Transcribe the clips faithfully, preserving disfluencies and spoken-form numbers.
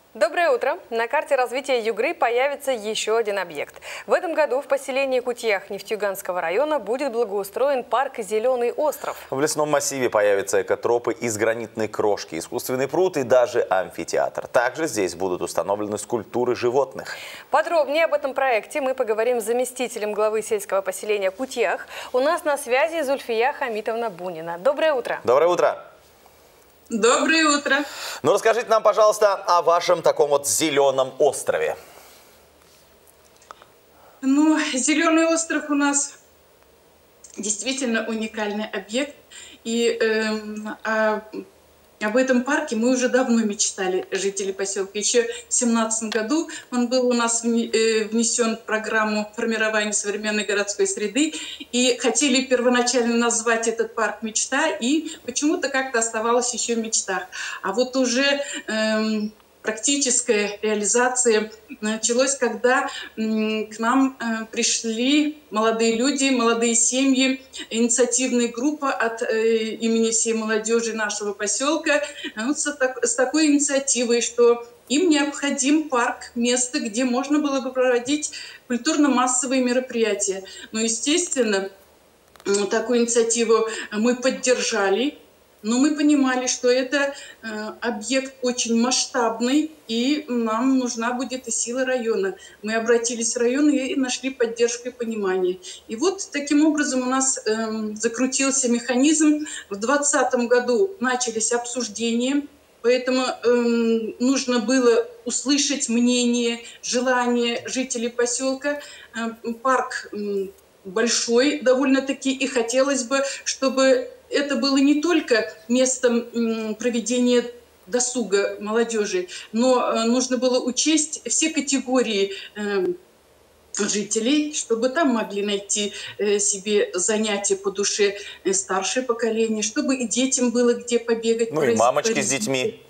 Доброе утро! На карте развития Югры появится еще один объект. В этом году в поселении Кутьях Нефтьюганского района будет благоустроен парк «Зеленый остров». В лесном массиве появятся экотропы из гранитной крошки, искусственный пруд и даже амфитеатр. Также здесь будут установлены скульптуры животных. Подробнее об этом проекте мы поговорим с заместителем главы сельского поселения Кутьях. У нас на связи Зульфия Хамитовна Бунина. Доброе утро! Доброе утро! Доброе утро. Ну, расскажите нам, пожалуйста, о вашем таком вот зеленом острове. Ну, Зеленый остров у нас действительно уникальный объект. И э, о, об этом парке мы уже давно мечтали, жители поселка. Еще в две тысячи семнадцатом году он был у нас внесен в программу формирования современной городской среды. И хотели первоначально назвать этот парк «Мечта», и почему-то как-то оставалось еще в мечтах. А вот уже эм, практическая реализация началась, когда м, к нам э, пришли молодые люди, молодые семьи, инициативная группа от э, имени всей молодежи нашего поселка э, вот с, так, с такой инициативой, что им необходим парк, место, где можно было бы проводить культурно-массовые мероприятия. Но, естественно, такую инициативу мы поддержали, но мы понимали, что это э, объект очень масштабный, и нам нужна будет и сила района. Мы обратились в район и нашли поддержку и понимание. И вот таким образом у нас э, закрутился механизм. В двадцатом году начались обсуждения, поэтому э, нужно было услышать мнение, желание жителей поселка. Э, парк э, большой довольно-таки, и хотелось бы, чтобы это было не только местом проведения досуга молодежи, но нужно было учесть все категории жителей, чтобы там могли найти себе занятия по душе старшее поколение, чтобы и детям было где побегать. Ну и мамочки с детьми.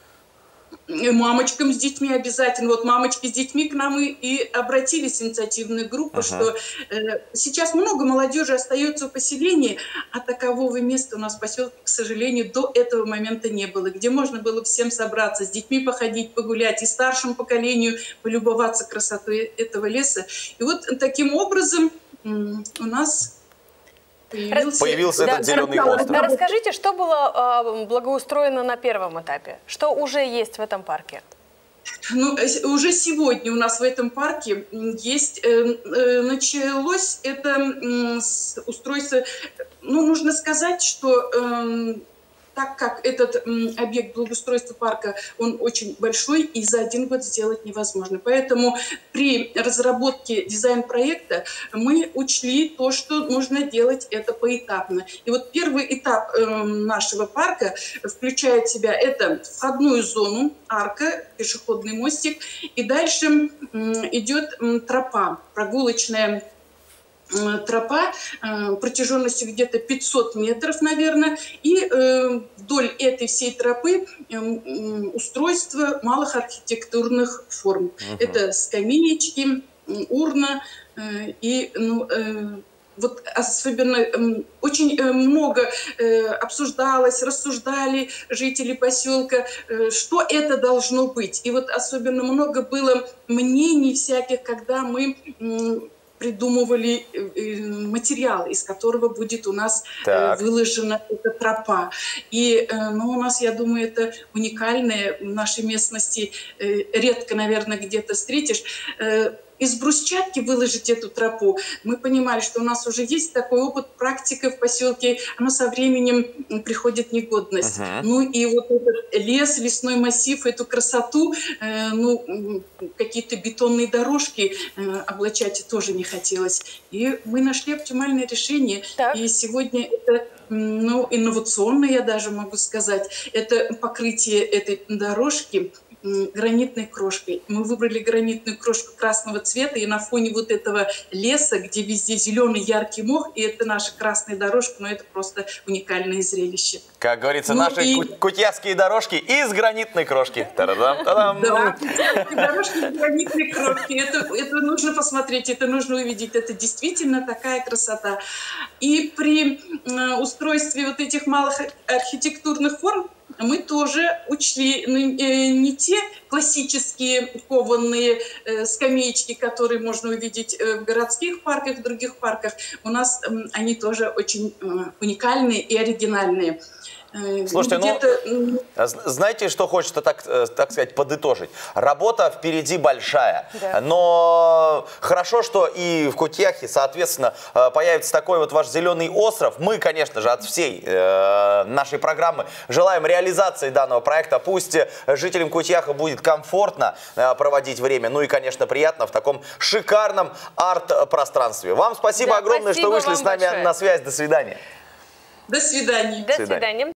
Мамочкам с детьми обязательно. Вот мамочки с детьми к нам и, и обратились, инициативная группа, uh-huh. что э, сейчас много молодежи остается в поселении, а такового места у нас в поселке, к сожалению, до этого момента не было, где можно было всем собраться, с детьми походить, погулять, и старшему поколению полюбоваться красотой этого леса. И вот таким образом м- у нас Появился, Появился да, этот зеленый остров. Да, расскажите, что было э, благоустроено на первом этапе? Что уже есть в этом парке? Ну, уже сегодня у нас в этом парке есть, э, э, началось это э, с устройства, ну, нужно сказать, что э, так как этот м, объект благоустройства парка, он очень большой, и за один год сделать невозможно. Поэтому при разработке дизайн-проекта мы учли то, что нужно делать это поэтапно. И вот первый этап э, нашего парка включает в себя это входную зону, арка, пешеходный мостик, и дальше э, идет э, тропа, прогулочная тропа протяженностью где-то пятьсот метров, наверное, и э, вдоль этой всей тропы э, устройство малых архитектурных форм. Uh-huh. Это скамеечки, урна э, и ну, э, вот особенно э, очень э, много э, обсуждалось, рассуждали жители поселка, э, что это должно быть. И вот особенно много было мнений всяких, когда мы э, придумывали материал, из которого будет у нас так. выложена эта тропа. И ну, у нас, я думаю, это уникальное в нашей местности. Редко, наверное, где-то встретишь. Из брусчатки выложить эту тропу. Мы понимали, что у нас уже есть такой опыт, практика в поселке, оно со временем приходит в негодность. Uh-huh. Ну и вот этот лес, лесной массив, эту красоту, э, ну, какие-то бетонные дорожки э, облачать тоже не хотелось. И мы нашли оптимальное решение. Так. И сегодня это ну, инновационное, я даже могу сказать, это покрытие этой дорожки гранитной крошкой. Мы выбрали гранитную крошку красного цвета, и на фоне вот этого леса, где везде зеленый яркий мох, и это наша красная дорожка, но это просто уникальное зрелище. Как говорится, ну наши и... кутьяские дорожки из гранитной крошки. Та-да-дам, та-дам. Да, кутьяские дорожки из гранитной крошки. Это, это нужно посмотреть, это нужно увидеть. Это действительно такая красота. И при э, устройстве вот этих малых архитектурных форм мы тоже учли ну, не те классические кованые скамеечки, которые можно увидеть в городских парках, в других парках. У нас они тоже очень уникальные и оригинальные. Слушайте, ну, знаете, что хочется, так, так сказать, подытожить? Работа впереди большая, да. Но хорошо, что и в Кутьяхе, соответственно, появится такой вот ваш зеленый остров. Мы, конечно же, от всей э, нашей программы желаем реализации данного проекта. Пусть жителям Кутьяха будет комфортно э, проводить время, ну и, конечно, приятно в таком шикарном арт-пространстве. Вам спасибо да, огромное, спасибо что вышли с нами большое. На связь. До свидания. До свидания. До свидания.